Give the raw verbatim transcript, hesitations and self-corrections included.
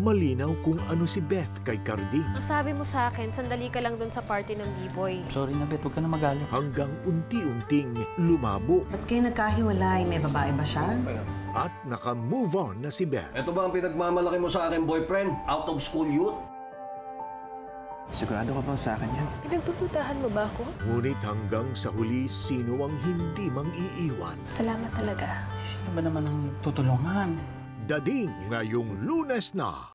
malinaw kung ano si Beth kay Carding. Ang sabi mo sa akin, sandali ka lang dun sa party ng B-boy. Sorry na, Beth. Huwag ka na magalit. Hanggang unti-unting lumabo. Ba't kayo nagkahiwalay? May babae ba siya? At naka-move on na si Beth. Ito ba ang pinagmamalaki mo sa akin, boyfriend? Out of school youth? Sigurado ka bang sa akin yan? Pinagtututahan mo ba ako? Ngunit hanggang sa huli, sino ang hindi mang-iiwan? Salamat talaga. Sino ba naman ang tutulungan? Dating ngayong Lunes na.